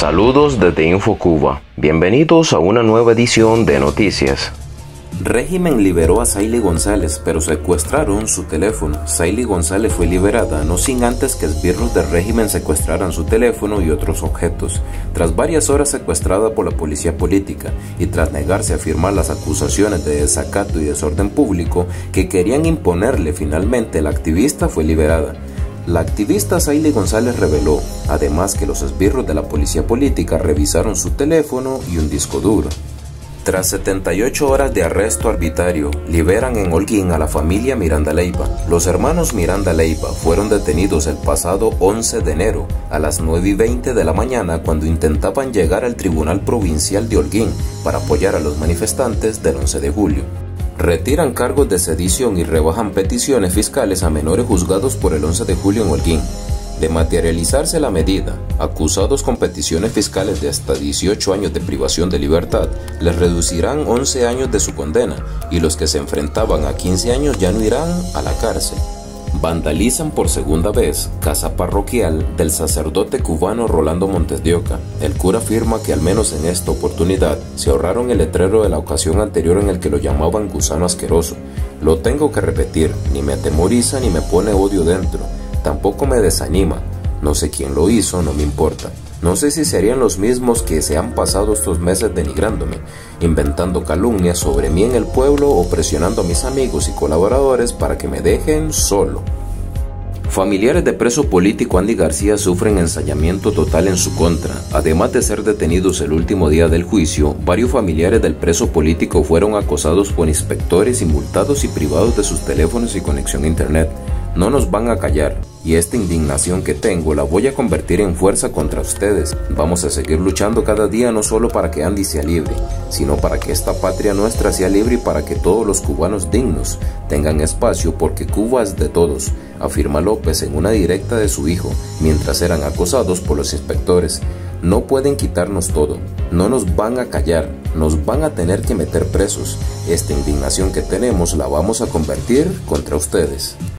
Saludos desde InfoCuba. Bienvenidos a una nueva edición de Noticias. Régimen liberó a Saily González, pero secuestraron su teléfono. Saily González fue liberada, no sin antes que esbirros del régimen secuestraran su teléfono y otros objetos. Tras varias horas secuestrada por la policía política y tras negarse a firmar las acusaciones de desacato y desorden público que querían imponerle, finalmente la activista fue liberada. La activista Saily González reveló, además, que los esbirros de la policía política revisaron su teléfono y un disco duro. Tras 78 horas de arresto arbitrario, liberan en Holguín a la familia Miranda Leiva. Los hermanos Miranda Leiva fueron detenidos el pasado 11 de enero a las 9:20 de la mañana cuando intentaban llegar al Tribunal Provincial de Holguín para apoyar a los manifestantes del 11 de julio. Retiran cargos de sedición y rebajan peticiones fiscales a menores juzgados por el 11 de julio en Holguín. De materializarse la medida, acusados con peticiones fiscales de hasta 18 años de privación de libertad, les reducirán 11 años de su condena y los que se enfrentaban a 15 años ya no irán a la cárcel. Vandalizan por segunda vez casa parroquial del sacerdote cubano Rolando Montes de Oca. El cura afirma que al menos en esta oportunidad se ahorraron el letrero de la ocasión anterior en el que lo llamaban gusano asqueroso. Lo tengo que repetir, ni me atemoriza ni me pone odio dentro. Tampoco me desanima. No sé quién lo hizo, no me importa. No sé si serían los mismos que se han pasado estos meses denigrándome, inventando calumnias sobre mí en el pueblo o presionando a mis amigos y colaboradores para que me dejen solo. Familiares de preso político Andy García sufren ensañamiento total en su contra. Además de ser detenidos el último día del juicio, varios familiares del preso político fueron acosados por inspectores y multados y privados de sus teléfonos y conexión a internet. No nos van a callar, y esta indignación que tengo la voy a convertir en fuerza contra ustedes. Vamos a seguir luchando cada día no solo para que Andy sea libre, sino para que esta patria nuestra sea libre y para que todos los cubanos dignos tengan espacio, porque Cuba es de todos, afirma López en una directa de su hijo, mientras eran acosados por los inspectores. No pueden quitarnos todo, no nos van a callar, nos van a tener que meter presos. Esta indignación que tenemos la vamos a convertir contra ustedes.